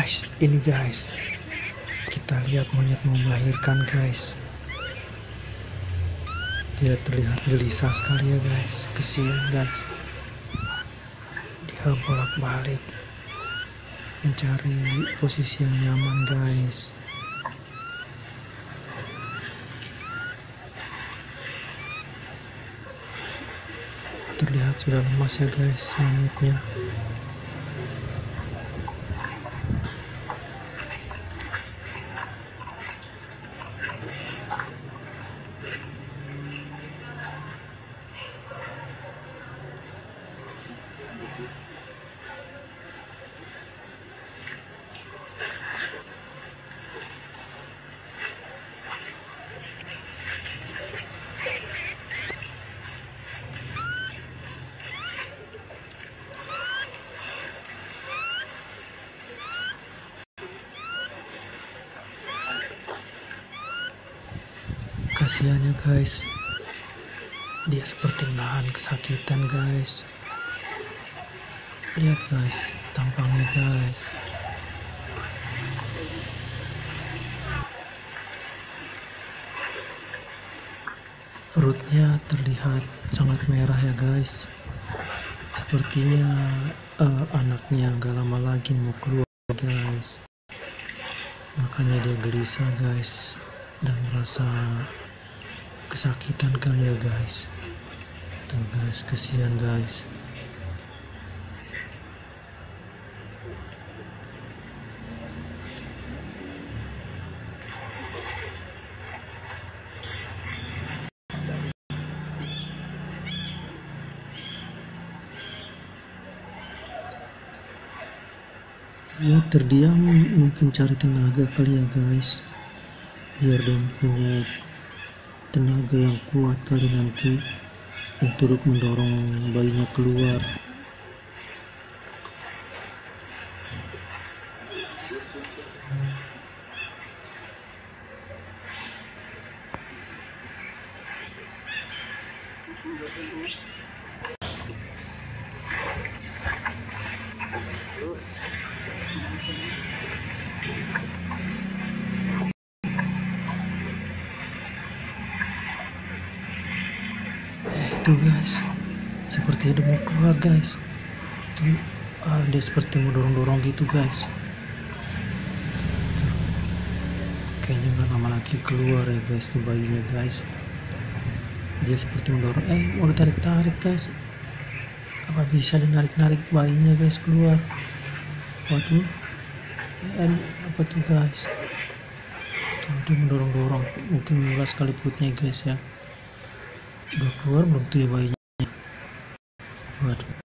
Guys, ini guys, kita lihat monyet mau melahirkan guys. Dia terlihat gelisah sekali ya guys, kesian guys. Dia bolak-balik mencari posisi yang nyaman guys. Terlihat sudah lemas ya guys monyetnya. Kasihannya guys, dia seperti menahan kesakitan guys. Lihat guys tampangnya guys. Perutnya terlihat sangat merah ya guys. Sepertinya anaknya gak lama lagi mau keluar guys. Makanya dia gelisah guys dan merasa kesakitan kali ya guys. Tuh guys, kesian guys. Dia terdiam mungkin cari tenaga kali ya guys, biar dia punya tenaga yang kuat kali nanti untuk mendorong bayinya keluar. Tuh guys, seperti ada mau keluar guys. Tuh, dia seperti mau dorong-dorong gitu guys. Tuh, kayaknya nggak lama lagi keluar ya guys tuh bayinya guys. Dia seperti mendorong, mau ditarik-tarik guys. Apa bisa dinarik-narik bayinya guys keluar? Waduh, apa tuh guys? Tuh, dia mendorong-dorong, mungkin mengulas kali perutnya guys ya. Udah keluar belum tuh ya bayinya? Waduh.